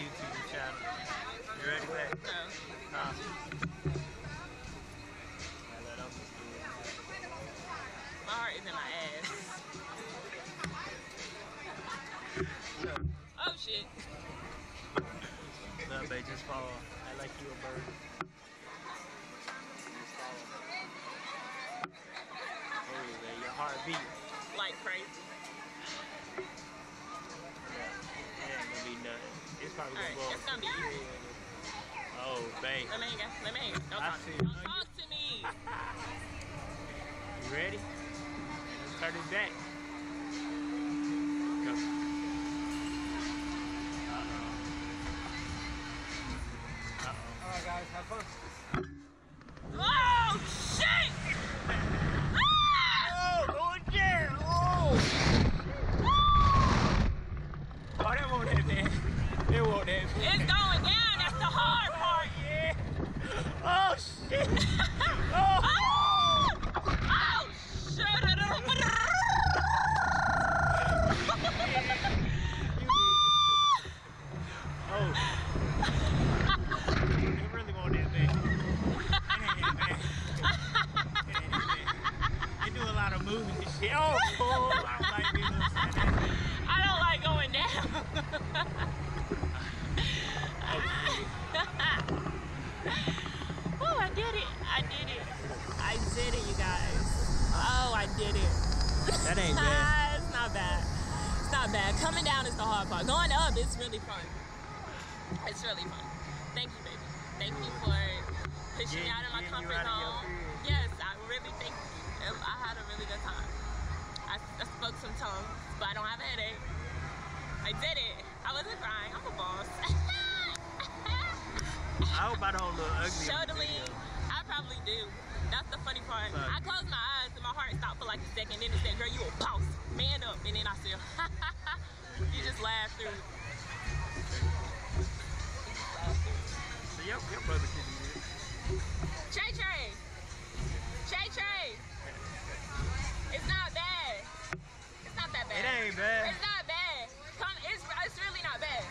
YouTube channel. You ready, babe? No. My heart is in my ass. Oh shit. Look, babe, just follow. I like you a bird. Hey, babe, your heart beat. Like crazy. It ain't gonna be nothing. It's probably gonna go. It's gonna be easy. Oh, babe. Let me hang out. Let me hang out. Don't talk to me. You ready? Let's turn it back. Go. Alright, guys, have fun. Oh shit! Oh, going down! Oh! Oh, that won't hit that. It won't hit that. It's going down. That's the hard part. Yeah. Oh shit! Oh! Oh shit! Oh. It really won't hit that. It ain't hit that. It ain't hit that. It do a lot of moving and shit. Oh! I don't like being upside down. I don't like going down. Oh, I did it. I did it. I did it, you guys. Oh, I did it. That ain't bad. It's not bad. It's not bad. Coming down is the hard part. Going up, it's really fun. It's really fun. Thank you, baby. Thank you for pushing me out of my comfort zone. Yes, I really think I had a really good time. I spoke some tongues, but I don't have a headache. I did it. I wasn't crying. I'm a boss. I hope I don't look ugly. Totally. I probably do. That's the funny part. I closed my eyes and my heart stopped for like a second. Then it said, girl, you a boss. Man up. And then I said, you just laughed through. So your brother can do this. Trey. It's not bad. It's not that bad. It ain't bad. It's not bad. It's really not bad.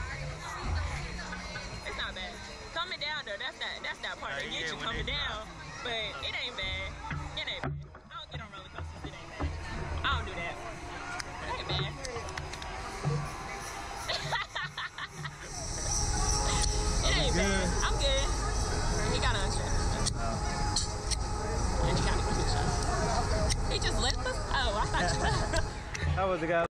It's not bad. Coming down though, that's that part that gets you coming down. But it ain't bad. It ain't bad. I don't get on roller coasters. It ain't bad. I don't do that. It ain't bad. It ain't bad. I'm good. He got unstrap. And he got a picture. He just left us? Oh, I thought you left. How was it, guys?